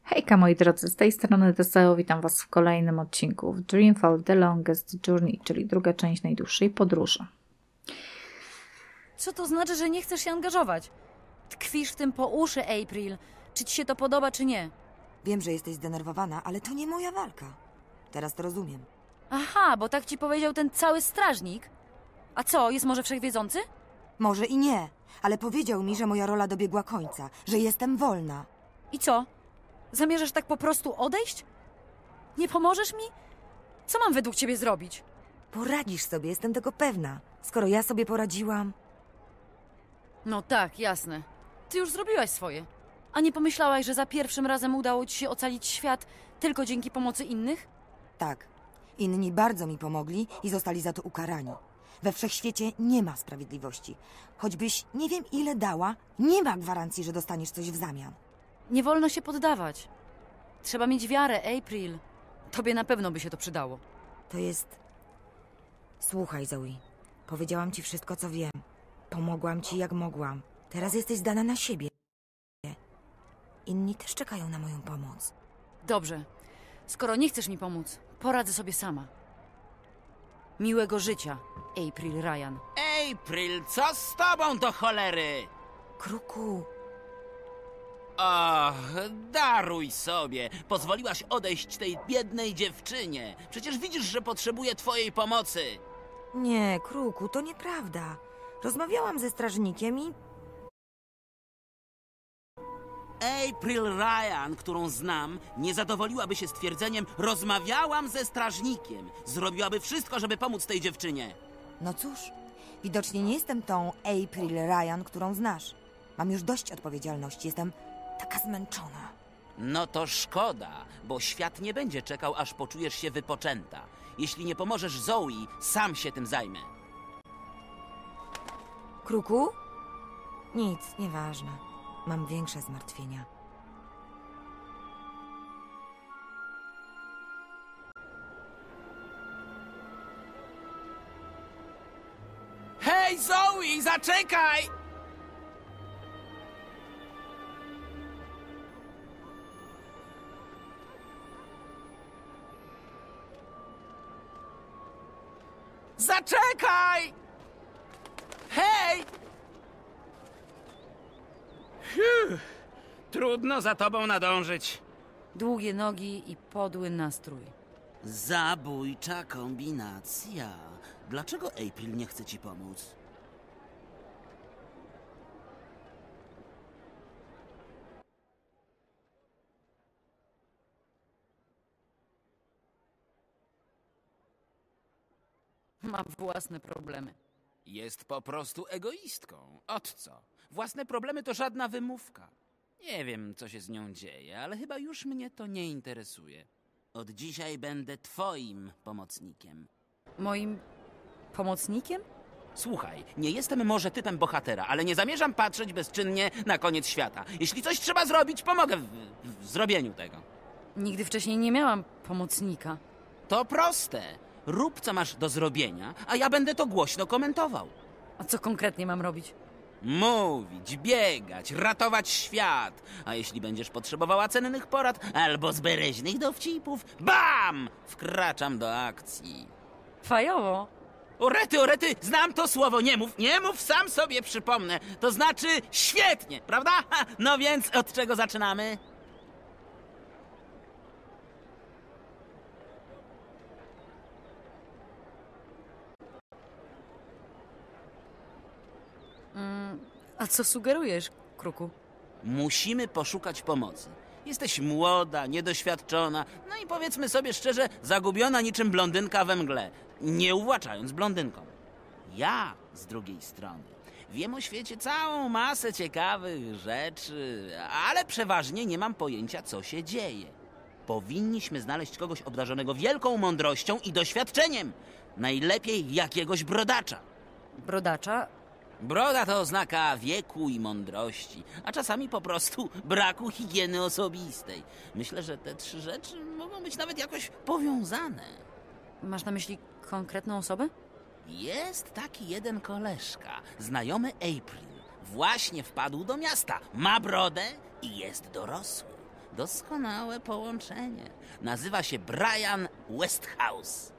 Hejka moi drodzy, z tej strony Deseo, witam Was w kolejnym odcinku w Dreamfall The Longest Journey, czyli druga część najdłuższej podróży. Co to znaczy, że nie chcesz się angażować? Tkwisz w tym po uszy, April. Czy ci się to podoba, czy nie? Wiem, że jesteś zdenerwowana, ale to nie moja walka. Teraz to rozumiem. Aha, bo tak ci powiedział ten cały strażnik. A co, jest może wszechwiedzący? Może i nie, ale powiedział mi, że moja rola dobiegła końca, że jestem wolna. I co? Zamierzasz tak po prostu odejść? Nie pomożesz mi? Co mam według ciebie zrobić? Poradzisz sobie, jestem tego pewna. Skoro ja sobie poradziłam... No tak, jasne. Ty już zrobiłaś swoje. A nie pomyślałaś, że za pierwszym razem udało ci się ocalić świat tylko dzięki pomocy innych? Tak, inni bardzo mi pomogli i zostali za to ukarani. We wszechświecie nie ma sprawiedliwości. Choćbyś nie wiem ile dała, nie ma gwarancji, że dostaniesz coś w zamian. Nie wolno się poddawać. Trzeba mieć wiarę, April. Tobie na pewno by się to przydało. To jest... Słuchaj, Zoe. Powiedziałam ci wszystko, co wiem. Pomogłam ci, jak mogłam. Teraz jesteś zdana na siebie. Inni też czekają na moją pomoc. Dobrze. Skoro nie chcesz mi pomóc, poradzę sobie sama. Miłego życia, April Ryan. April, co z tobą do cholery? Kruku, Och, daruj sobie. Pozwoliłaś odejść tej biednej dziewczynie. Przecież widzisz, że potrzebuje twojej pomocy. nie, Kruku, to nieprawda. Rozmawiałam ze strażnikiem i... April Ryan, którą znam, nie zadowoliłaby się stwierdzeniem rozmawiałam ze strażnikiem. Zrobiłaby wszystko, żeby pomóc tej dziewczynie. No cóż, widocznie nie jestem tą April Ryan, którą znasz. Mam już dość odpowiedzialności, jestem taka zmęczona. No to szkoda, bo świat nie będzie czekał, aż poczujesz się wypoczęta. Jeśli nie pomożesz Zoe, sam się tym zajmę. Kruku? Nic, nieważne. Mam większe zmartwienia. Hej, Zoe, zaczekaj! Zaczekaj! Hej! Fiu, trudno za tobą nadążyć. Długie nogi i podły nastrój. Zabójcza kombinacja. Dlaczego April nie chce ci pomóc? Ma własne problemy. Jest po prostu egoistką. Ot co? Własne problemy to żadna wymówka. Nie wiem, co się z nią dzieje, ale chyba już mnie to nie interesuje. Od dzisiaj będę twoim pomocnikiem. Moim pomocnikiem? Słuchaj, nie jestem może typem bohatera, ale nie zamierzam patrzeć bezczynnie na koniec świata. Jeśli coś trzeba zrobić, pomogę w zrobieniu tego. Nigdy wcześniej nie miałam pomocnika. To proste. Rób, co masz do zrobienia, a ja będę to głośno komentował. A co konkretnie mam robić? Mówić, biegać, ratować świat. A jeśli będziesz potrzebowała cennych porad albo zbereźnych dowcipów, bam! Wkraczam do akcji. Fajowo. Orety, znam to słowo, nie mów, sam sobie przypomnę. To znaczy świetnie, prawda? Ha, no więc od czego zaczynamy? A co sugerujesz, Kruku? Musimy poszukać pomocy. Jesteś młoda, niedoświadczona, no i powiedzmy sobie szczerze, zagubiona niczym blondynka we mgle, nie uwłaczając blondynką. Ja, z drugiej strony, wiem o świecie całą masę ciekawych rzeczy, ale przeważnie nie mam pojęcia, co się dzieje. Powinniśmy znaleźć kogoś obdarzonego wielką mądrością i doświadczeniem. Najlepiej jakiegoś brodacza. Brodacza? Broda to oznaka wieku i mądrości, a czasami po prostu braku higieny osobistej. Myślę, że te trzy rzeczy mogą być nawet jakoś powiązane. Masz na myśli konkretną osobę? Jest taki jeden koleżka, znajomy April. Właśnie wpadł do miasta, ma brodę i jest dorosły. Doskonałe połączenie. Nazywa się Brian Westhouse.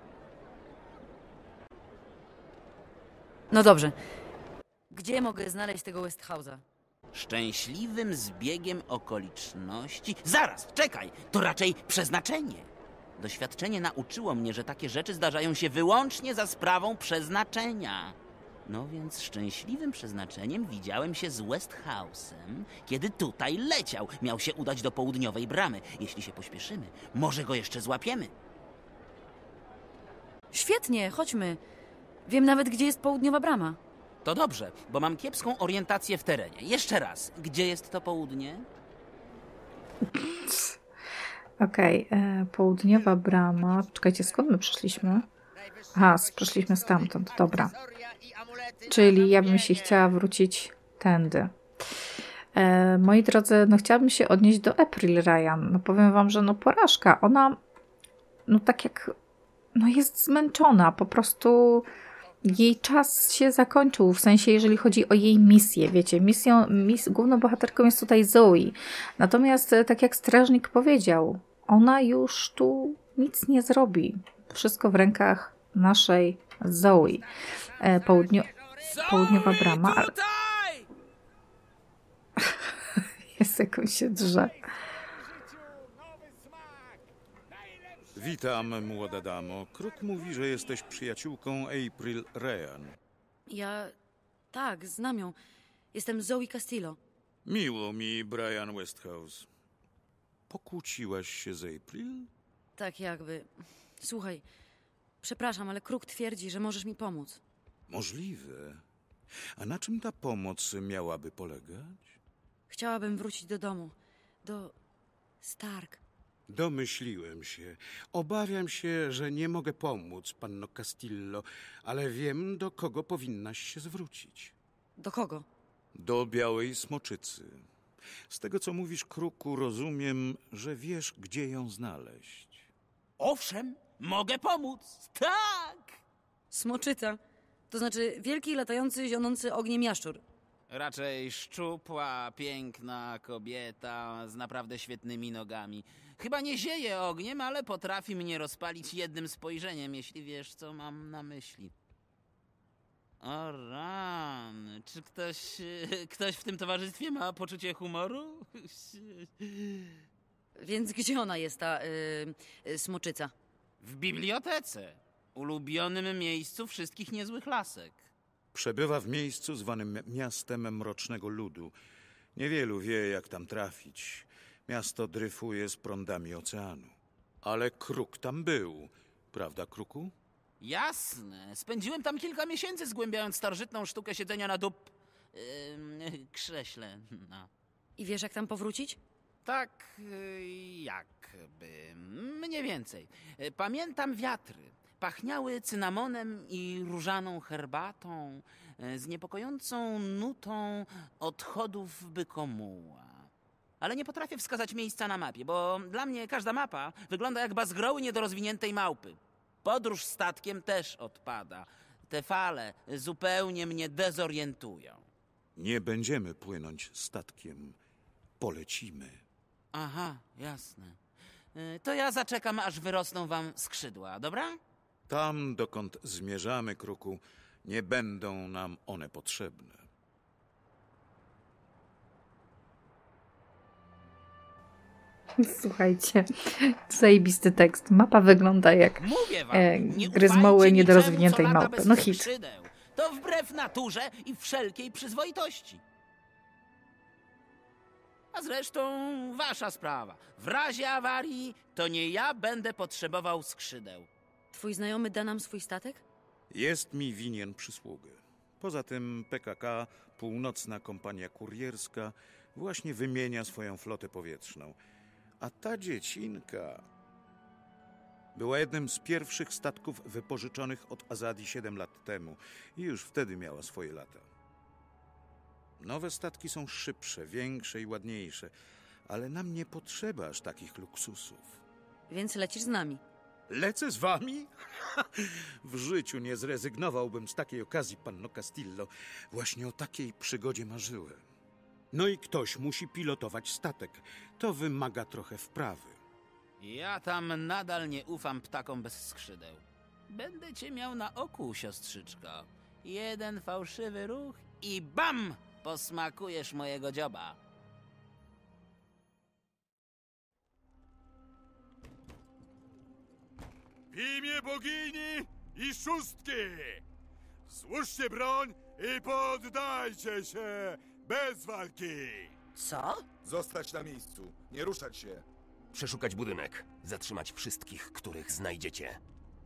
No dobrze. Gdzie mogę znaleźć tego Westhausa? Szczęśliwym zbiegiem okoliczności... Zaraz, czekaj! To raczej przeznaczenie. Doświadczenie nauczyło mnie, że takie rzeczy zdarzają się wyłącznie za sprawą przeznaczenia. No więc szczęśliwym przeznaczeniem widziałem się z Westhouse'em, kiedy tutaj leciał. Miał się udać do południowej bramy. Jeśli się pośpieszymy, może go jeszcze złapiemy. Świetnie, chodźmy. Wiem nawet, gdzie jest południowa brama. To dobrze, bo mam kiepską orientację w terenie. Jeszcze raz, gdzie jest to południe? Okej, południowa brama. Czekajcie, skąd my przyszliśmy? Aha, przyszliśmy stamtąd, dobra. Czyli ja bym się chciała wrócić tędy. Moi drodzy, no chciałabym się odnieść do April Ryan. No powiem wam, że no porażka. Ona, no tak jak, no jest zmęczona. Po prostu jej czas się zakończył. W sensie, jeżeli chodzi o jej misję. Wiecie, główną bohaterką jest tutaj Zoe. Natomiast, tak jak strażnik powiedział, ona już tu nic nie zrobi. Wszystko w rękach naszej Zoe. Południowa brama. Ale... Jest jak on się drze. Witam, młoda damo. Kruk mówi, że jesteś przyjaciółką April Ryan. Tak, znam ją. Jestem Zoe Castillo. Miło mi, Brian Westhouse. Pokłóciłaś się z April? Tak jakby. Słuchaj, przepraszam, ale Kruk twierdzi, że możesz mi pomóc. Możliwe. A na czym ta pomoc miałaby polegać? Chciałabym wrócić do domu. Do Stark. Domyśliłem się. Obawiam się, że nie mogę pomóc, panno Castillo, ale wiem, do kogo powinnaś się zwrócić. Do kogo? Do Białej Smoczycy. Z tego, co mówisz, Kruku, rozumiem, że wiesz, gdzie ją znaleźć. Owszem, mogę pomóc. Tak! Smoczyca. To znaczy wielki, latający, zionący ogniem jaszczur. Raczej szczupła, piękna kobieta z naprawdę świetnymi nogami. Chyba nie zieje ogniem, ale potrafi mnie rozpalić jednym spojrzeniem, jeśli wiesz, co mam na myśli. O rany, czy ktoś w tym towarzystwie ma poczucie humoru? Więc gdzie ona jest, ta smoczyca? W bibliotece, ulubionym miejscu wszystkich niezłych lasek. Przebywa w miejscu zwanym Miastem Mrocznego Ludu. Niewielu wie, jak tam trafić. Miasto dryfuje z prądami oceanu. Ale Kruk tam był. Prawda, Kruku? Jasne. Spędziłem tam kilka miesięcy, zgłębiając starożytną sztukę siedzenia na krześle. No. I wiesz, jak tam powrócić? Tak, jakby. Mniej więcej. Pamiętam wiatry. Pachniały cynamonem i różaną herbatą, z niepokojącą nutą odchodów bykomuła. Ale nie potrafię wskazać miejsca na mapie, bo dla mnie każda mapa wygląda jak bazgroły niedorozwiniętej małpy. Podróż statkiem też odpada. Te fale zupełnie mnie dezorientują. Nie będziemy płynąć statkiem. Polecimy. Aha, jasne. To ja zaczekam, aż wyrosną wam skrzydła, dobra? Tam, dokąd zmierzamy, Kruku, nie będą nam one potrzebne. Słuchajcie, zajebisty tekst. Mapa wygląda jak Mówię wam, nie gry z ufajcie moły niczemu, niedorozwiniętej co lata małpy. bez No hit. skrzydeł. To wbrew naturze i wszelkiej przyzwoitości. A zresztą wasza sprawa. W razie awarii to nie ja będę potrzebował skrzydeł. Twój znajomy da nam swój statek? Jest mi winien przysługę. Poza tym PKK, Północna Kompania Kurierska, właśnie wymienia swoją flotę powietrzną. A ta dziecinka była jednym z pierwszych statków wypożyczonych od Azadi 7 lat temu i już wtedy miała swoje lata. Nowe statki są szybsze, większe i ładniejsze, ale nam nie potrzeba aż takich luksusów. Więc lecisz z nami. Lecę z wami? W życiu nie zrezygnowałbym z takiej okazji, panno Castillo. Właśnie o takiej przygodzie marzyłem. No i ktoś musi pilotować statek. To wymaga trochę wprawy. Ja tam nadal nie ufam ptakom bez skrzydeł. Będę cię miał na oku, siostrzyczko. Jeden fałszywy ruch i bam! Posmakujesz mojego dzioba. W imię bogini i szóstki! Złóżcie broń i poddajcie się bez walki! Co? Zostać na miejscu, nie ruszać się. Przeszukać budynek. Zatrzymać wszystkich, których znajdziecie.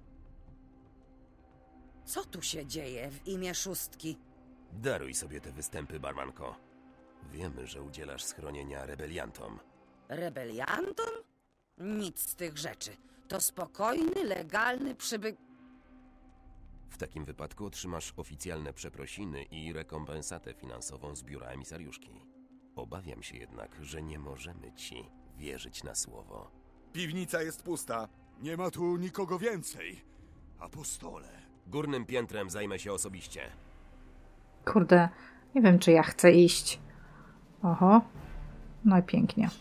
Co tu się dzieje w imię szóstki? Daruj sobie te występy, barmanko. Wiemy, że udzielasz schronienia rebeliantom. Rebeliantom? Nic z tych rzeczy. To spokojny, legalny przybyk... W takim wypadku otrzymasz oficjalne przeprosiny i rekompensatę finansową z biura emisariuszki. Obawiam się jednak, że nie możemy ci wierzyć na słowo. Piwnica jest pusta. Nie ma tu nikogo więcej. Apostole. Górnym piętrem zajmę się osobiście. Kurde, nie wiem, czy ja chcę iść. Oho. No i pięknie.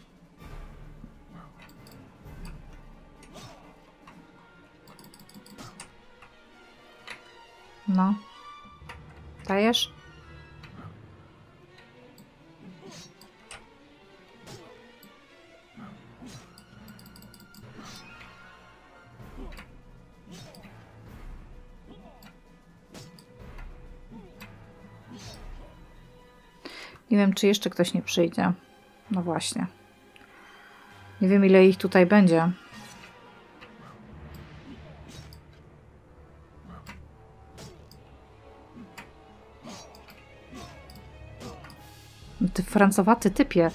No. Dajesz? Nie wiem, czy jeszcze ktoś nie przyjdzie. No właśnie. Nie wiem, ile ich tutaj będzie. Ty francowaty typie.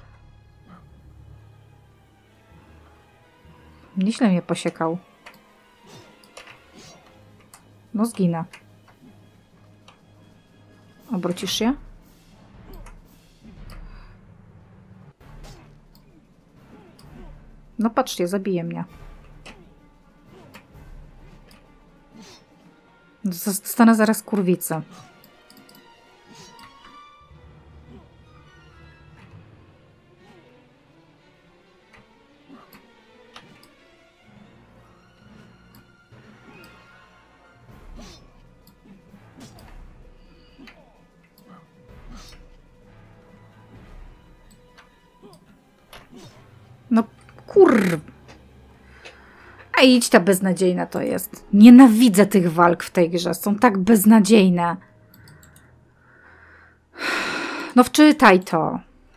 Nieźle mnie posiekał. No zginę. Obrócisz się? No patrzcie, zabije mnie. Dostanę zaraz kurwicę. No kurw. A idź, ta beznadziejna to jest. Nienawidzę tych walk w tej grze. Są tak beznadziejne. No wczytaj to.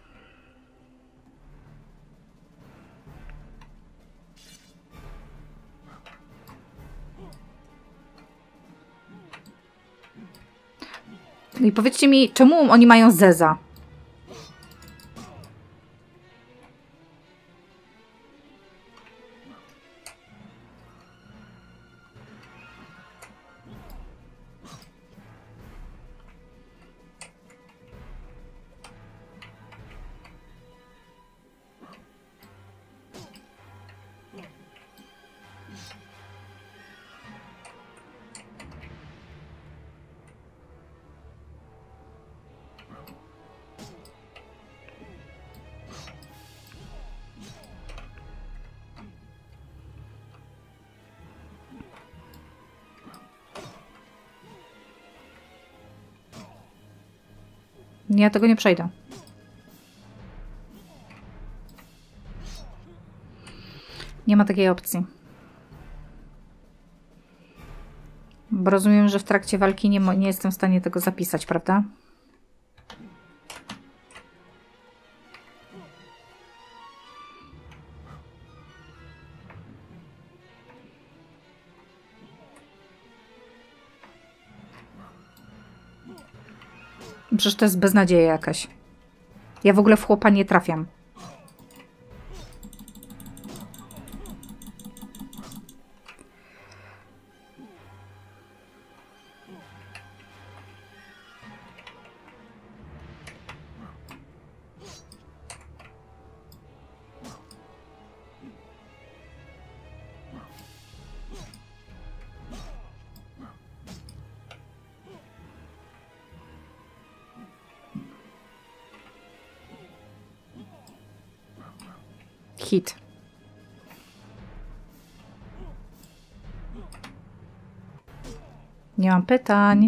No i powiedzcie mi, czemu oni mają zeza? Ja tego nie przejdę. Nie ma takiej opcji. Bo rozumiem, że w trakcie walki nie jestem w stanie tego zapisać, prawda? Przecież to jest beznadzieja jakaś. Ja w ogóle w chłopa nie trafiam. Hit. Nie mam pytań.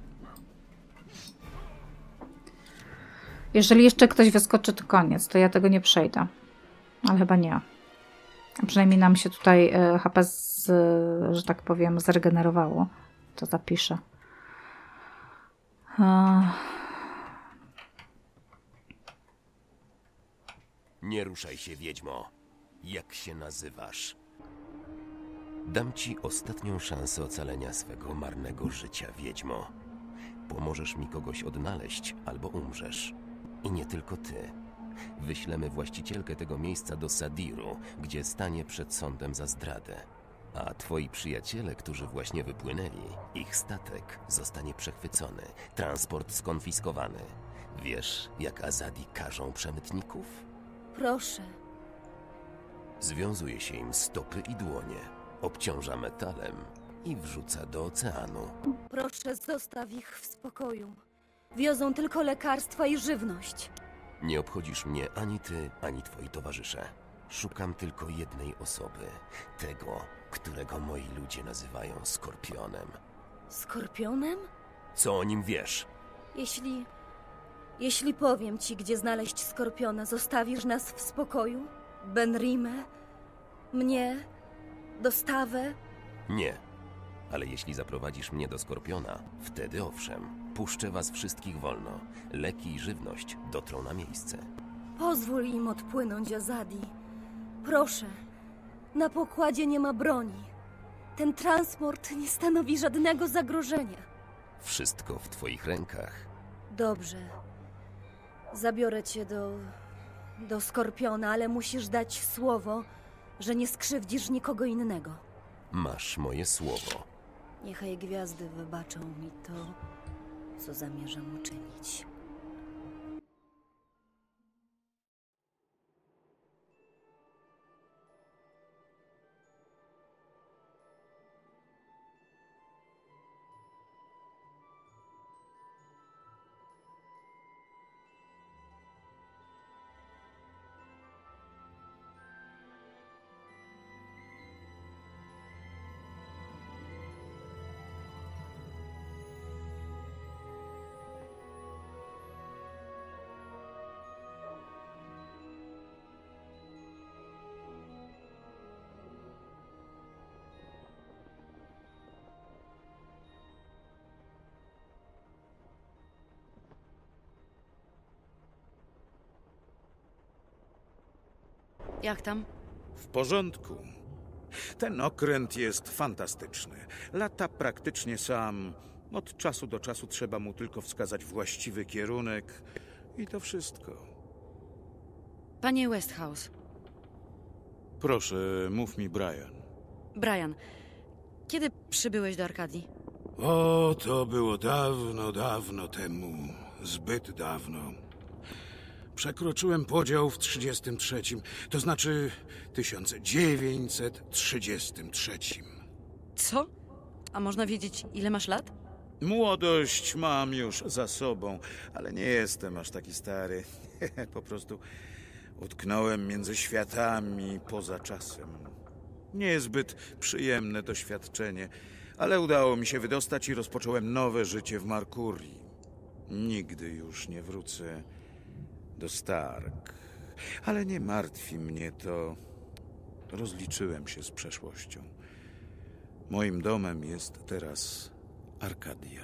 Jeżeli jeszcze ktoś wyskoczy, to koniec. To ja tego nie przejdę. Ale chyba nie. A przynajmniej nam się tutaj HP, że tak powiem, zregenerowało. To zapiszę. Nie ruszaj się, wiedźmo. Jak się nazywasz? Dam ci ostatnią szansę ocalenia swego marnego życia, wiedźmo. Pomożesz mi kogoś odnaleźć, albo umrzesz. I nie tylko ty. Wyślemy właścicielkę tego miejsca do Sadiru, gdzie stanie przed sądem za zdradę. A twoi przyjaciele, którzy właśnie wypłynęli, ich statek zostanie przechwycony, transport skonfiskowany. Wiesz, jak Azadi karzą przemytników? Proszę. Związuje się im stopy i dłonie, obciąża metalem i wrzuca do oceanu. Proszę, zostaw ich w spokoju. Wiozą tylko lekarstwa i żywność. Nie obchodzisz mnie ani ty, ani twoi towarzysze. Szukam tylko jednej osoby. Tego, którego moi ludzie nazywają Skorpionem. Skorpionem? Co o nim wiesz? Jeśli powiem ci, gdzie znaleźć Skorpiona, zostawisz nas w spokoju? Benrimę? Mnie? Dostawę? Nie. Ale jeśli zaprowadzisz mnie do Skorpiona, wtedy owszem, puszczę was wszystkich wolno. Leki i żywność dotrą na miejsce. Pozwól im odpłynąć, Azadi. Proszę. Na pokładzie nie ma broni. Ten transport nie stanowi żadnego zagrożenia. Wszystko w twoich rękach. Dobrze. Zabiorę cię do Skorpiona, ale musisz dać słowo, że nie skrzywdzisz nikogo innego. Masz moje słowo. Niechaj gwiazdy wybaczą mi to, co zamierzam uczynić. Jak tam? W porządku. Ten okręt jest fantastyczny. Lata praktycznie sam. Od czasu do czasu trzeba mu tylko wskazać właściwy kierunek. I to wszystko. Panie Westhouse. Proszę, mów mi, Brian. Brian, kiedy przybyłeś do Arkadii? O, to było dawno, dawno temu. Zbyt dawno. Przekroczyłem podział w 33, to znaczy 1933. Co? A można wiedzieć, ile masz lat? Młodość mam już za sobą, ale nie jestem aż taki stary. Po prostu utknąłem między światami poza czasem. Niezbyt przyjemne doświadczenie, ale udało mi się wydostać i rozpocząłem nowe życie w Markurii. Nigdy już nie wrócę do Stark. Ale nie martwi mnie to. Rozliczyłem się z przeszłością. Moim domem jest teraz Arkadia.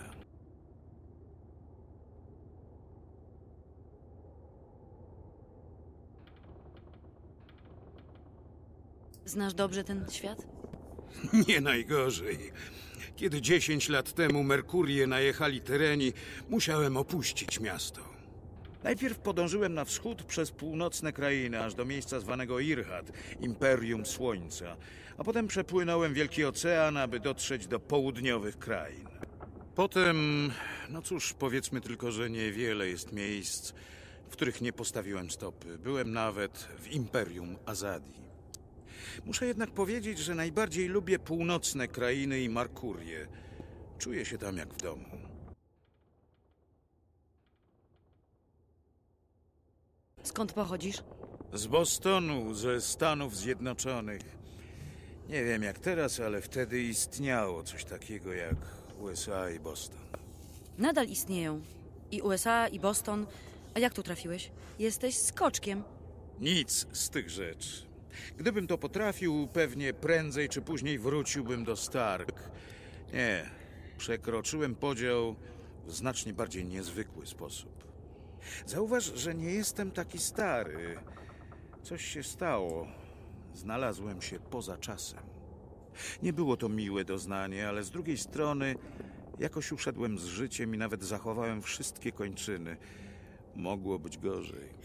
Znasz dobrze ten świat? Nie najgorzej. Kiedy 10 lat temu Merkurie najechali Tereni, musiałem opuścić miasto. Najpierw podążyłem na wschód przez północne krainy, aż do miejsca zwanego Irhat, Imperium Słońca, a potem przepłynąłem Wielki Ocean, aby dotrzeć do południowych krain. Potem, no cóż, powiedzmy tylko, że niewiele jest miejsc, w których nie postawiłem stopy. Byłem nawet w Imperium Azadi. Muszę jednak powiedzieć, że najbardziej lubię północne krainy i Markurię. Czuję się tam jak w domu. Skąd pochodzisz? Z Bostonu, ze Stanów Zjednoczonych. Nie wiem jak teraz, ale wtedy istniało coś takiego jak USA i Boston. Nadal istnieją. I USA, i Boston. A jak tu trafiłeś? Jesteś skoczkiem. Nic z tych rzeczy. Gdybym to potrafił, pewnie prędzej czy później wróciłbym do Stark. Nie, przekroczyłem podział w znacznie bardziej niezwykły sposób. Zauważ, że nie jestem taki stary. Coś się stało. Znalazłem się poza czasem. Nie było to miłe doznanie, ale z drugiej strony jakoś uszedłem z życiem i nawet zachowałem wszystkie kończyny. Mogło być gorzej.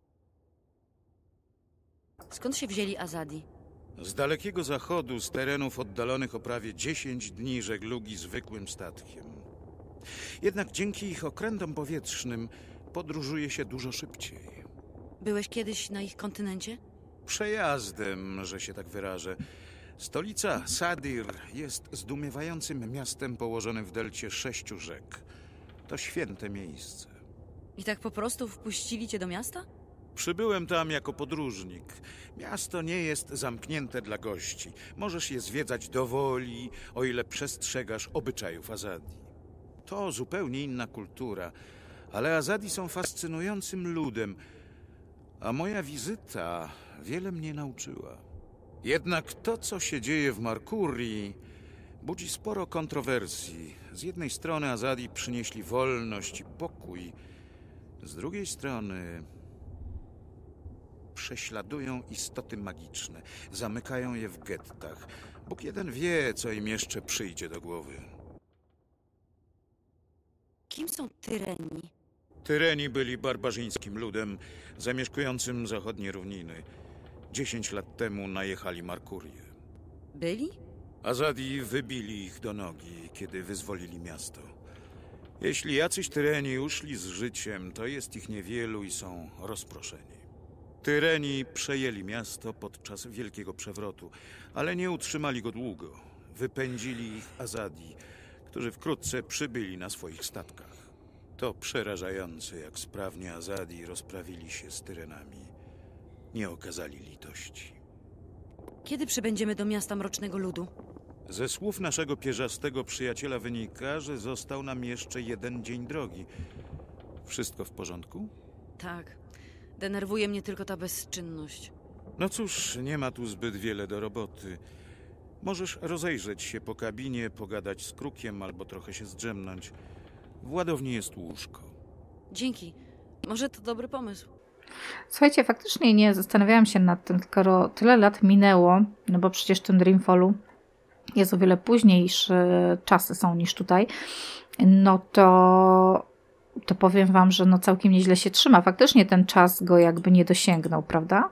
Skąd się wzięli Azadi? Z dalekiego zachodu, z terenów oddalonych o prawie 10 dni żeglugi zwykłym statkiem. Jednak dzięki ich okrętom powietrznym podróżuje się dużo szybciej. Byłeś kiedyś na ich kontynencie? Przejazdem, że się tak wyrażę. Stolica Sadir jest zdumiewającym miastem położonym w delcie 6 rzek. To święte miejsce. I tak po prostu wpuścili cię do miasta? Przybyłem tam jako podróżnik. Miasto nie jest zamknięte dla gości. Możesz je zwiedzać dowoli, o ile przestrzegasz obyczajów Azadi. To zupełnie inna kultura, ale Azadi są fascynującym ludem, a moja wizyta wiele mnie nauczyła. Jednak to, co się dzieje w Markurii, budzi sporo kontrowersji. Z jednej strony Azadi przynieśli wolność i pokój, z drugiej strony prześladują istoty magiczne, zamykają je w gettach. Bóg jeden wie, co im jeszcze przyjdzie do głowy. Kim są Tyreni? Tyreni byli barbarzyńskim ludem zamieszkującym zachodnie równiny. 10 lat temu najechali Markurię. Byli? Azadi wybili ich do nogi, kiedy wyzwolili miasto. Jeśli jacyś Tyreni uszli z życiem, to jest ich niewielu i są rozproszeni. Tyreni przejęli miasto podczas Wielkiego Przewrotu, ale nie utrzymali go długo. Wypędzili ich Azadi, którzy wkrótce przybyli na swoich statkach. To przerażające, jak sprawnie Azadi rozprawili się z Tyrenami. Nie okazali litości. Kiedy przybędziemy do miasta Mrocznego Ludu? Ze słów naszego pierzastego przyjaciela wynika, że został nam jeszcze 1 dzień drogi. Wszystko w porządku? Tak. Denerwuje mnie tylko ta bezczynność. No cóż, nie ma tu zbyt wiele do roboty. Możesz rozejrzeć się po kabinie, pogadać z Krukiem albo trochę się zdrzemnąć. W ładowni jest łóżko. Dzięki. Może to dobry pomysł. Słuchajcie, faktycznie nie zastanawiałam się nad tym, tylko tyle lat minęło, no bo przecież w tym Dreamfallu jest o wiele późniejsze czasy są niż tutaj, no to powiem wam, że no całkiem nieźle się trzyma. Faktycznie ten czas go jakby nie dosięgnął, prawda?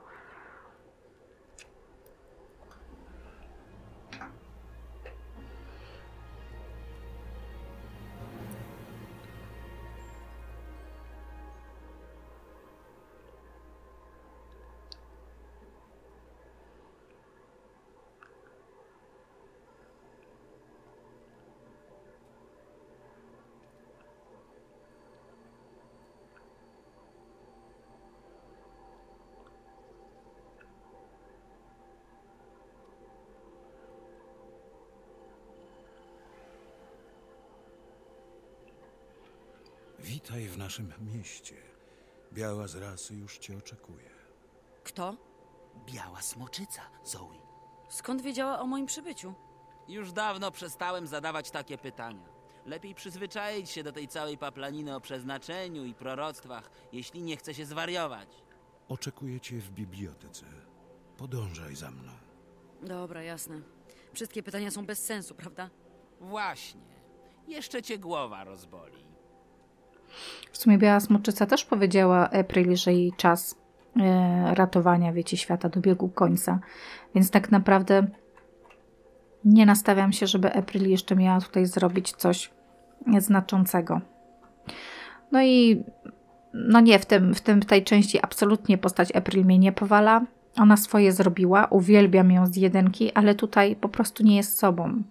Witaj w naszym mieście. Biała z rasy już cię oczekuje. Kto? Biała smoczyca, Zoe. Skąd wiedziała o moim przybyciu? Już dawno przestałem zadawać takie pytania. Lepiej przyzwyczaić się do tej całej paplaniny o przeznaczeniu i proroctwach, jeśli nie chce się zwariować. Oczekuję cię w bibliotece. Podążaj za mną. Dobra, jasne. Wszystkie pytania są bez sensu, prawda? Właśnie. Jeszcze cię głowa rozboli. W sumie Biała Smoczyca też powiedziała April, że jej czas ratowania, wiecie, świata dobiegł końca. Więc tak naprawdę nie nastawiam się, żeby April jeszcze miała tutaj zrobić coś znaczącego. No i no nie, w tej części absolutnie postać April mnie nie powala. Ona swoje zrobiła, uwielbiam ją z 1, ale tutaj po prostu nie jest sobą.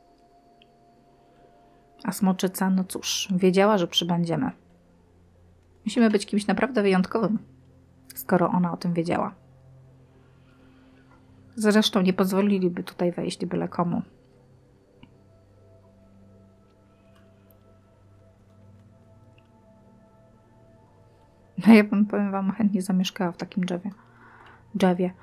A Smoczyca, no cóż, wiedziała, że przybędziemy. Musimy być kimś naprawdę wyjątkowym, skoro ona o tym wiedziała. Zresztą nie pozwoliliby tutaj wejść byle komu. No ja bym, powiem wam, chętnie zamieszkała w takim drzewie.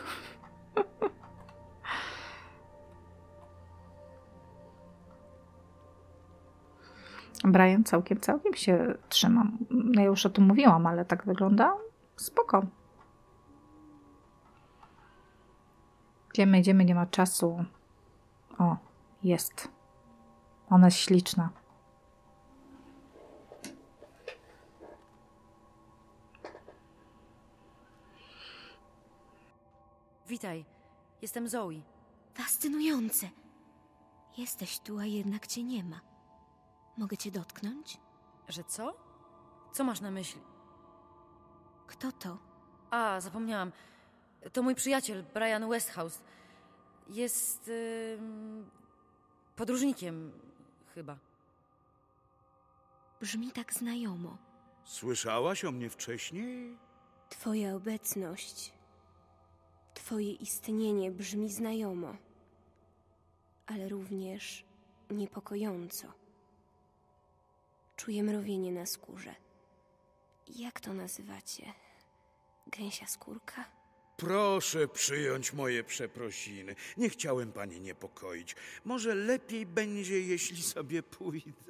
Brian całkiem się trzyma. No ja już o tym mówiłam, ale tak wygląda spoko. Idziemy, nie ma czasu. O, jest. Ona jest śliczna. Witaj, jestem Zoe. Fascynujące. Jesteś tu, a jednak cię nie ma. Mogę cię dotknąć? Że co? Co masz na myśli? Kto to? A, zapomniałam. To mój przyjaciel, Brian Westhouse. Jest... podróżnikiem, chyba. Brzmi tak znajomo. Słyszałaś o mnie wcześniej? Twoja obecność, twoje istnienie brzmi znajomo, ale również niepokojąco. Czuję mrowienie na skórze. Jak to nazywacie? Gęsia skórka? Proszę przyjąć moje przeprosiny. Nie chciałem pani niepokoić. Może lepiej będzie, jeśli sobie pójdę.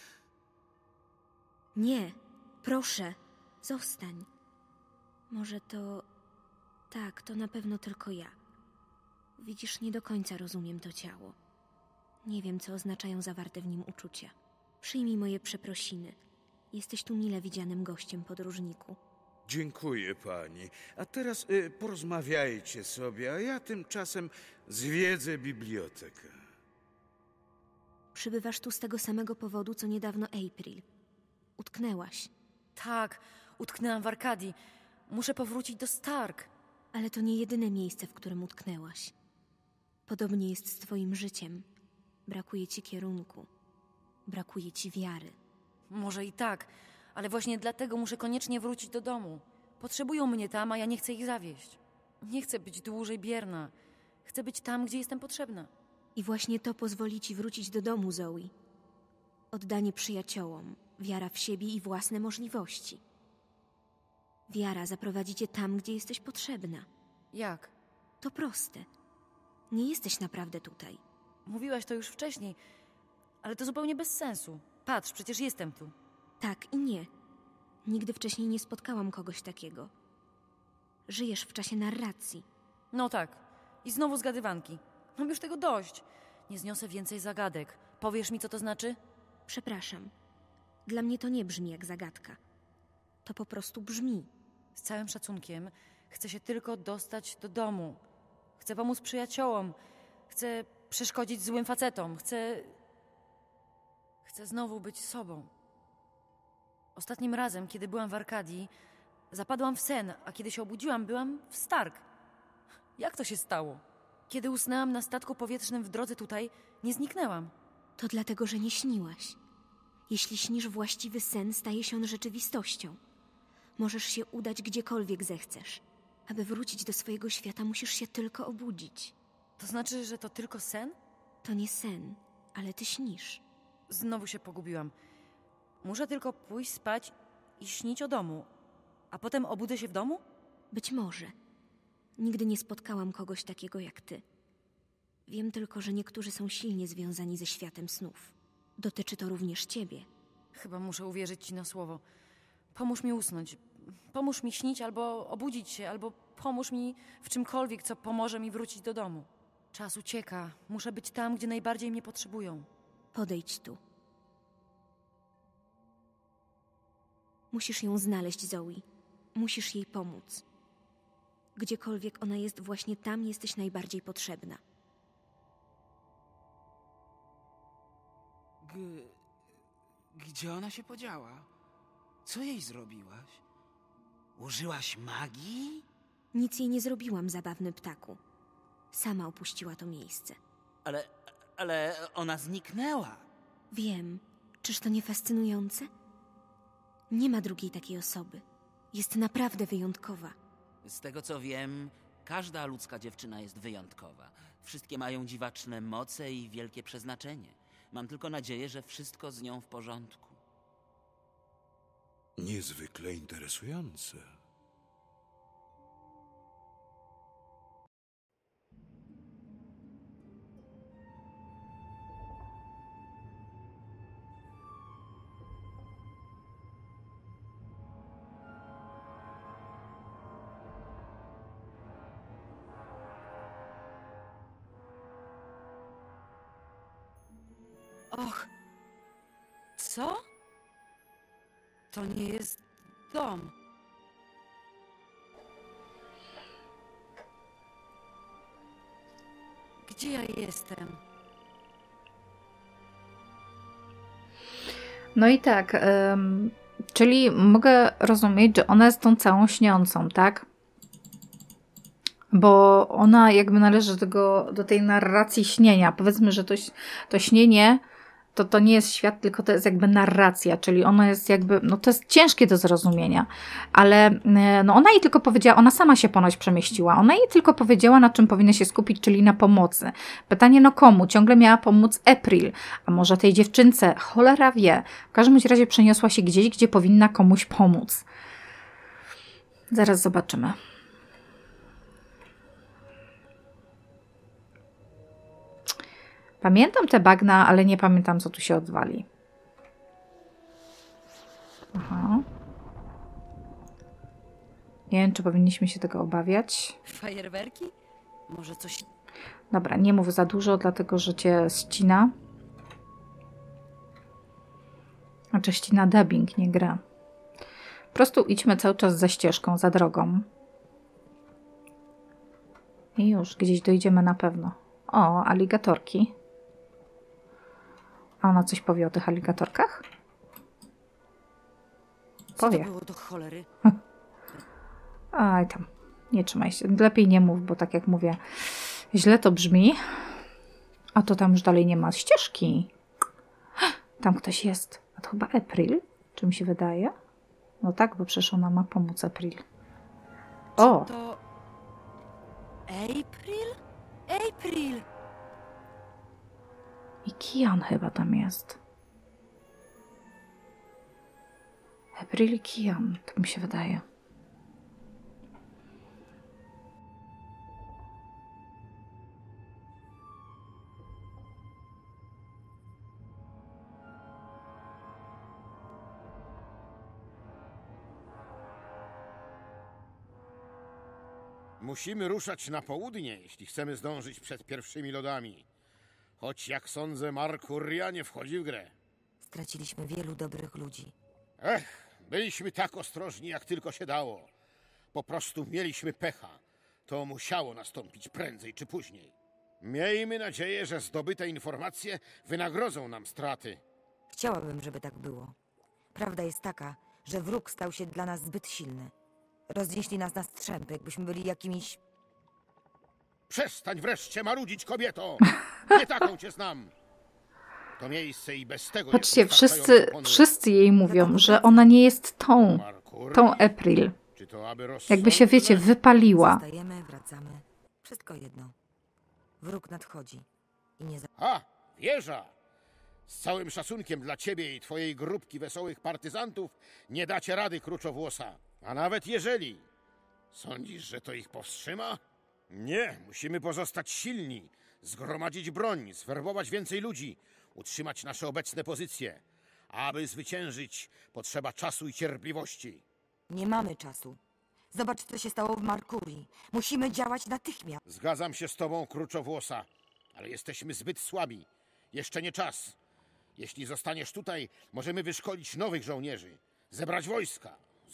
Nie, proszę, zostań. Może to... Tak, to na pewno tylko ja. Widzisz, nie do końca rozumiem to ciało. Nie wiem, co oznaczają zawarte w nim uczucia. Przyjmij moje przeprosiny. Jesteś tu mile widzianym gościem, podróżniku. Dziękuję pani. A teraz porozmawiajcie sobie, a ja tymczasem zwiedzę bibliotekę. Przybywasz tu z tego samego powodu, co niedawno April. Utknęłaś. Tak, utknęłam w Arkadii. Muszę powrócić do Stark. Ale to nie jedyne miejsce, w którym utknęłaś. Podobnie jest z twoim życiem. Brakuje ci kierunku. Brakuje ci wiary. Może i tak, ale właśnie dlatego muszę koniecznie wrócić do domu. Potrzebują mnie tam, a ja nie chcę ich zawieść. Nie chcę być dłużej bierna. Chcę być tam, gdzie jestem potrzebna. I właśnie to pozwoli ci wrócić do domu, Zoe. Oddanie przyjaciołom, wiara w siebie i własne możliwości. Wiara zaprowadzi cię tam, gdzie jesteś potrzebna. Jak? To proste. Nie jesteś naprawdę tutaj. Mówiłaś to już wcześniej, ale to zupełnie bez sensu. Patrz, przecież jestem tu. Tak i nie. Nigdy wcześniej nie spotkałam kogoś takiego. Żyjesz w czasie narracji. No tak. I znowu zgadywanki. Mam już tego dość. Nie zniosę więcej zagadek. Powiesz mi, co to znaczy? Przepraszam. Dla mnie to nie brzmi jak zagadka. To po prostu brzmi. Z całym szacunkiem, chcę się tylko dostać do domu. Chcę pomóc przyjaciołom. Chcę przeszkodzić złym facetom. Chcę znowu być sobą. Ostatnim razem, kiedy byłam w Arkadii, zapadłam w sen, a kiedy się obudziłam, byłam w Stark. Jak to się stało? Kiedy usnęłam na statku powietrznym w drodze tutaj, nie zniknęłam. To dlatego, że nie śniłaś. Jeśli śnisz właściwy sen, staje się on rzeczywistością. Możesz się udać gdziekolwiek zechcesz. Aby wrócić do swojego świata, musisz się tylko obudzić. To znaczy, że to tylko sen? To nie sen, ale ty śnisz. Znowu się pogubiłam. Muszę tylko pójść spać i śnić o domu. A potem obudzę się w domu? Być może. Nigdy nie spotkałam kogoś takiego jak ty. Wiem tylko, że niektórzy są silnie związani ze światem snów. Dotyczy to również ciebie. Chyba muszę uwierzyć ci na słowo. Pomóż mi usnąć. Pomóż mi śnić albo obudzić się, albo pomóż mi w czymkolwiek, co pomoże mi wrócić do domu. Czas ucieka. Muszę być tam, gdzie najbardziej mnie potrzebują. Podejdź tu. Musisz ją znaleźć, Zoe. Musisz jej pomóc. Gdziekolwiek ona jest, właśnie tam jesteś najbardziej potrzebna. Gdzie ona się podziała? Co jej zrobiłaś? Użyłaś magii? Nic jej nie zrobiłam, zabawny ptaku. Sama opuściła to miejsce. Ale ona zniknęła. Wiem. Czyż to nie fascynujące? Nie ma drugiej takiej osoby. Jest naprawdę wyjątkowa. Z tego co wiem, każda ludzka dziewczyna jest wyjątkowa. Wszystkie mają dziwaczne moce i wielkie przeznaczenie. Mam tylko nadzieję, że wszystko z nią w porządku. Niezwykle interesujące. Och, co? To nie jest dom. Gdzie ja jestem? No i tak, czyli mogę rozumieć, że ona jest tą całą śniącą, tak? Bo ona jakby należy do tej narracji śnienia. Powiedzmy, że to śnienie to nie jest świat, tylko to jest jakby narracja, czyli ona jest jakby, no to jest ciężkie do zrozumienia, ale no ona jej tylko powiedziała, ona sama się ponoć przemieściła, ona jej tylko powiedziała, na czym powinna się skupić, czyli na pomocy. Pytanie, no komu? Ciągle miała pomóc April, a może tej dziewczynce? Cholera wie. W każdym razie przeniosła się gdzieś, gdzie powinna komuś pomóc. Zaraz zobaczymy. Pamiętam te bagna, ale nie pamiętam, co tu się odwali. Aha. Nie wiem, czy powinniśmy się tego obawiać. Fajerwerki? Może coś... Dobra, nie mów za dużo, dlatego że cię ścina. Znaczy ścina dubbing, nie gra. Po prostu idźmy cały czas za ścieżką, za drogą. I już, gdzieś dojdziemy na pewno. O, aligatorki. A ona coś powie o tych aligatorkach? Co Powie. to było do cholery? Aj tam, nie trzymaj się. Lepiej nie mów, bo tak jak mówię, źle to brzmi. A to tam już dalej nie ma ścieżki. Tam ktoś jest. A to chyba April? Czy mi się wydaje? No tak, bo przecież ona ma pomóc April. O! To... April? April! I Kian chyba tam jest. April i Kian, to mi się wydaje. Musimy ruszać na południe, jeśli chcemy zdążyć przed pierwszymi lodami. Choć, jak sądzę, Markuria nie wchodzi w grę. Straciliśmy wielu dobrych ludzi. Byliśmy tak ostrożni, jak tylko się dało. Po prostu mieliśmy pecha. To musiało nastąpić prędzej czy później. Miejmy nadzieję, że zdobyte informacje wynagrodzą nam straty. Chciałabym, żeby tak było. Prawda jest taka, że wróg stał się dla nas zbyt silny. Roznieśli nas na strzępy, jakbyśmy byli jakimiś... Przestań wreszcie marudzić, kobieto! Nie taką cię znam! To miejsce i bez tego... Patrzcie, wszyscy jej mówią, że ona nie jest tą April. Jakby się, wiecie, wypaliła. Zostajemy, wracamy. Wszystko jedno. Wróg nadchodzi. I nie... Wieża! Z całym szacunkiem dla ciebie i twojej grupki wesołych partyzantów nie dacie rady, Kruczowłosa. A nawet jeżeli... Sądzisz, że to ich powstrzyma? Nie, musimy pozostać silni, zgromadzić broń, zwerbować więcej ludzi, utrzymać nasze obecne pozycje. Aby zwyciężyć, potrzeba czasu i cierpliwości. Nie mamy czasu. Zobacz, co się stało w Markurii. Musimy działać natychmiast. Zgadzam się z tobą, Kruczowłosa, ale jesteśmy zbyt słabi. Jeszcze nie czas. Jeśli zostaniesz tutaj, możemy wyszkolić nowych żołnierzy, zebrać wojska,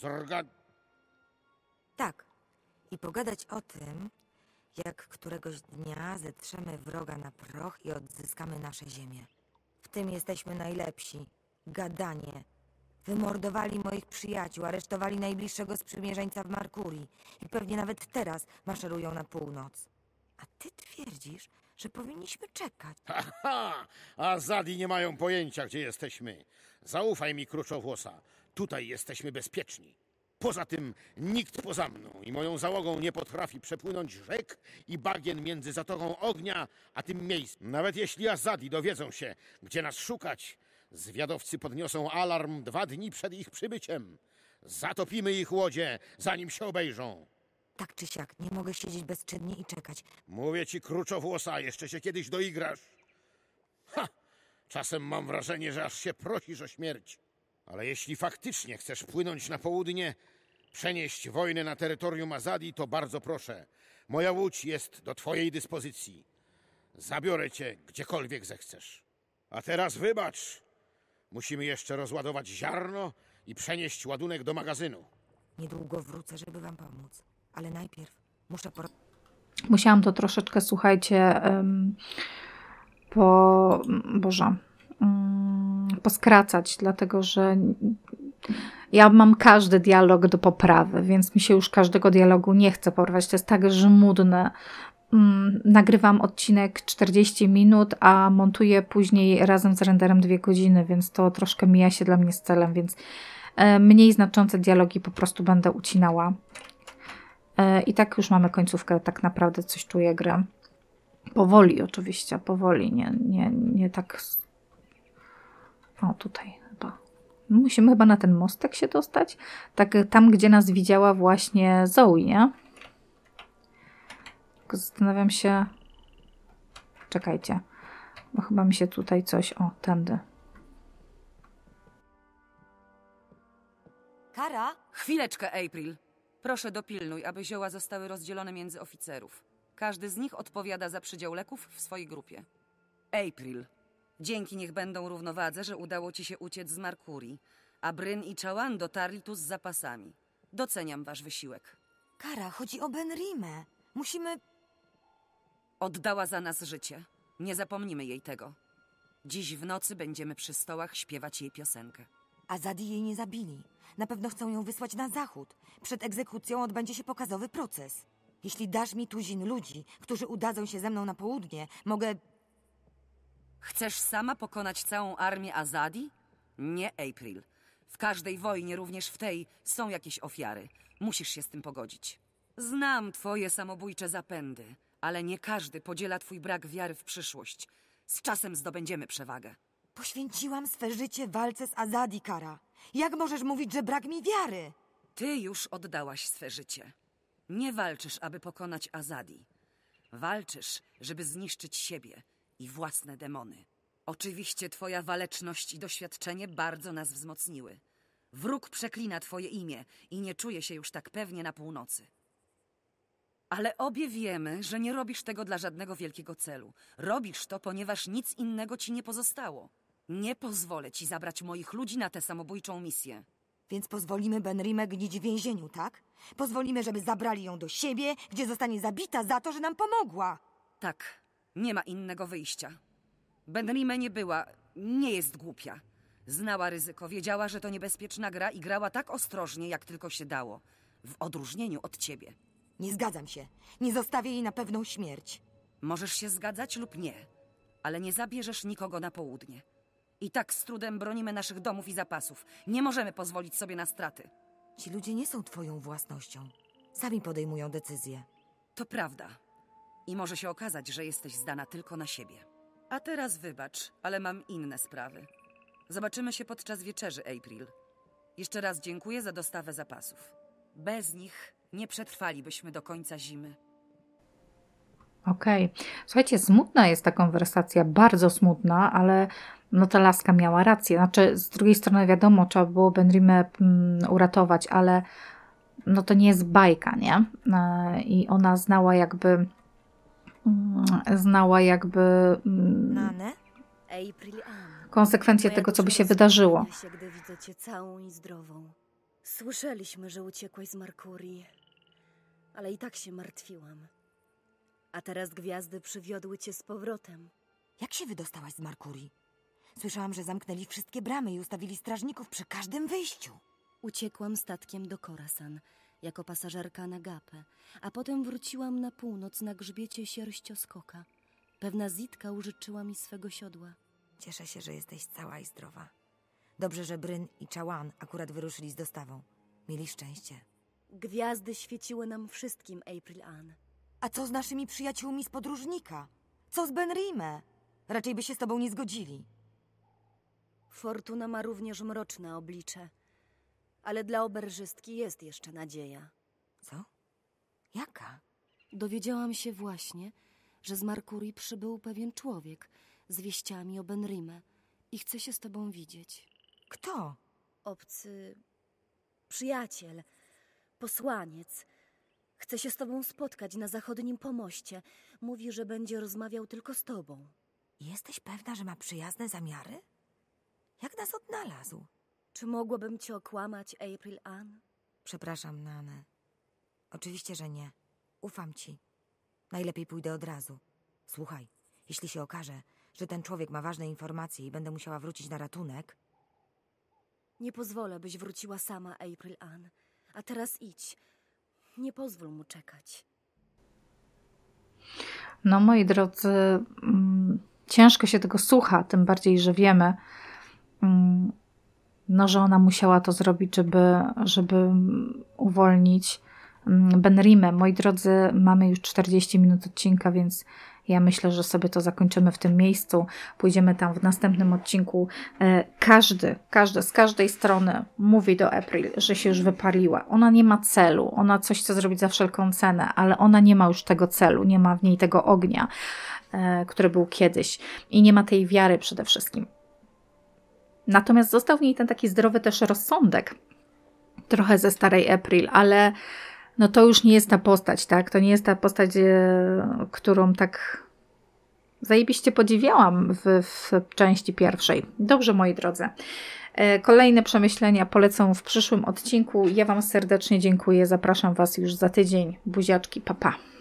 Tak. I pogadać o tym, jak któregoś dnia zetrzemy wroga na proch i odzyskamy nasze ziemię. W tym jesteśmy najlepsi. Gadanie. Wymordowali moich przyjaciół, aresztowali najbliższego sprzymierzeńca w Markurii i pewnie nawet teraz maszerują na północ. A ty twierdzisz, że powinniśmy czekać. A Zadi nie mają pojęcia, gdzie jesteśmy. Zaufaj mi, Kruczowłosa. Tutaj jesteśmy bezpieczni. Poza tym nikt poza mną i moją załogą nie potrafi przepłynąć rzek i bagien między Zatoką Ognia a tym miejscem. Nawet jeśli Azadi dowiedzą się, gdzie nas szukać, zwiadowcy podniosą alarm 2 dni przed ich przybyciem. Zatopimy ich łodzie, zanim się obejrzą. Tak czy siak, nie mogę siedzieć bezczynnie i czekać. Mówię ci, kruczowłosa, jeszcze się kiedyś doigrasz. Ha! Czasem mam wrażenie, że aż się prosisz o śmierć. Ale jeśli faktycznie chcesz płynąć na południe, przenieść wojnę na terytorium Azadi, to bardzo proszę. Moja łódź jest do twojej dyspozycji. Zabiorę cię gdziekolwiek zechcesz. A teraz wybacz. Musimy jeszcze rozładować ziarno i przenieść ładunek do magazynu. Niedługo wrócę, żeby wam pomóc. Ale najpierw muszę Musiałam to troszeczkę, słuchajcie, poskracać, dlatego że ja mam każdy dialog do poprawy, więc mi się już każdego dialogu nie chce porwać. To jest tak żmudne. Nagrywam odcinek 40 minut, a montuję później razem z renderem 2 godziny, więc to troszkę mija się dla mnie z celem, więc mniej znaczące dialogi po prostu będę ucinała. I tak już mamy końcówkę, tak naprawdę coś czuję grę. Powoli oczywiście, powoli, nie tak... O, tutaj chyba. Musimy chyba na ten mostek się dostać. Tak tam, gdzie nas widziała właśnie Zoe, nie? Tylko zastanawiam się... Czekajcie, bo chyba mi się tutaj coś... O, tędy. Kara? Chwileczkę, April. Proszę dopilnuj, aby zioła zostały rozdzielone między oficerów. Każdy z nich odpowiada za przydział leków w swojej grupie. April. Dzięki niech będą równowadze, że udało ci się uciec z Markurii, a Bryn i Chawan dotarli tu z zapasami. Doceniam wasz wysiłek. Kara, chodzi o Benrimę. Musimy... Oddała za nas życie. Nie zapomnimy jej tego. Dziś w nocy będziemy przy stołach śpiewać jej piosenkę. Azadi jej nie zabili. Na pewno chcą ją wysłać na zachód. Przed egzekucją odbędzie się pokazowy proces. Jeśli dasz mi tuzin ludzi, którzy udadzą się ze mną na południe, mogę... Chcesz sama pokonać całą armię Azadi? Nie, April. W każdej wojnie, również w tej, są jakieś ofiary. Musisz się z tym pogodzić. Znam twoje samobójcze zapędy, ale nie każdy podziela twój brak wiary w przyszłość. Z czasem zdobędziemy przewagę. Poświęciłam swe życie walce z Azadi, Kara. Jak możesz mówić, że brak mi wiary? Ty już oddałaś swe życie. Nie walczysz, aby pokonać Azadi. Walczysz, żeby zniszczyć siebie i własne demony. Oczywiście twoja waleczność i doświadczenie bardzo nas wzmocniły. Wróg przeklina twoje imię i nie czuje się już tak pewnie na północy. Ale obie wiemy, że nie robisz tego dla żadnego wielkiego celu. Robisz to, ponieważ nic innego ci nie pozostało. Nie pozwolę ci zabrać moich ludzi na tę samobójczą misję. Więc pozwolimy Benrimę gnić w więzieniu, tak? Pozwolimy, żeby zabrali ją do siebie, gdzie zostanie zabita za to, że nam pomogła. Tak, nie ma innego wyjścia. Benrime nie jest głupia. Znała ryzyko, wiedziała, że to niebezpieczna gra i grała tak ostrożnie, jak tylko się dało. W odróżnieniu od ciebie. Nie zgadzam się. Nie zostawię jej na pewną śmierć. Możesz się zgadzać lub nie, ale nie zabierzesz nikogo na południe. I tak z trudem bronimy naszych domów i zapasów. Nie możemy pozwolić sobie na straty. Ci ludzie nie są twoją własnością. Sami podejmują decyzje. To prawda. I może się okazać, że jesteś zdana tylko na siebie. A teraz wybacz, ale mam inne sprawy. Zobaczymy się podczas wieczerzy, April. Jeszcze raz dziękuję za dostawę zapasów. Bez nich nie przetrwalibyśmy do końca zimy. Okej. Słuchajcie, smutna jest ta konwersacja, bardzo smutna, ale no ta laska miała rację. Znaczy, z drugiej strony wiadomo, trzeba było Benrimę uratować, ale no to nie jest bajka, nie? I ona znała jakby Nanę? April Ann. konsekwencje Moja tego, co by dusza się wydarzyło. rozpływa się, gdy widzę cię całą i zdrową. Słyszeliśmy, że uciekłeś z Markurii, ale i tak się martwiłam. A teraz gwiazdy przywiodły cię z powrotem. Jak się wydostałaś z Markurii? Słyszałam, że zamknęli wszystkie bramy i ustawili strażników przy każdym wyjściu. Uciekłam statkiem do Khorasan jako pasażerka na Gapę, a potem wróciłam na północ na grzbiecie sierścioskoka. Pewna Zitka użyczyła mi swego siodła. Cieszę się, że jesteś cała i zdrowa. Dobrze, że Bryn i Chawan akurat wyruszyli z dostawą. Mieli szczęście. Gwiazdy świeciły nam wszystkim, April Ann. A co z naszymi przyjaciółmi z podróżnika? Co z Benrime? Raczej by się z tobą nie zgodzili. Fortuna ma również mroczne oblicze. Ale dla oberżystki jest jeszcze nadzieja. Co? Jaka? Dowiedziałam się właśnie, że z Markurii przybył pewien człowiek z wieściami o Benrime i chce się z tobą widzieć. Kto? Obcy przyjaciel, posłaniec. Chce się z tobą spotkać na zachodnim pomoście. Mówi, że będzie rozmawiał tylko z tobą. Jesteś pewna, że ma przyjazne zamiary? Jak nas odnalazł? Czy mogłabym cię okłamać, April Ann? Przepraszam, Nanę. Oczywiście, że nie. Ufam ci. Najlepiej pójdę od razu. Słuchaj, jeśli się okaże, że ten człowiek ma ważne informacje i będę musiała wrócić na ratunek... Nie pozwolę, byś wróciła sama, April Ann. A teraz idź. Nie pozwól mu czekać. No, moi drodzy, ciężko się tego słucha, tym bardziej, że wiemy, no, że ona musiała to zrobić, żeby uwolnić Benrimę. Moi drodzy, mamy już 40 minut odcinka, więc ja myślę, że sobie to zakończymy w tym miejscu. Pójdziemy tam w następnym odcinku. Każdy z każdej strony mówi do April, że się już wypaliła. Ona nie ma celu. Ona coś chce zrobić za wszelką cenę, ale ona nie ma już tego celu. Nie ma w niej tego ognia, który był kiedyś. I nie ma tej wiary przede wszystkim. Natomiast został w niej ten taki zdrowy też rozsądek. Trochę ze starej April, ale no to już nie jest ta postać, tak? To nie jest ta postać, którą tak zajebiście podziwiałam w części pierwszej. Dobrze, moi drodzy. Kolejne przemyślenia polecę w przyszłym odcinku. Ja wam serdecznie dziękuję. Zapraszam was już za tydzień. Buziaczki, pa pa.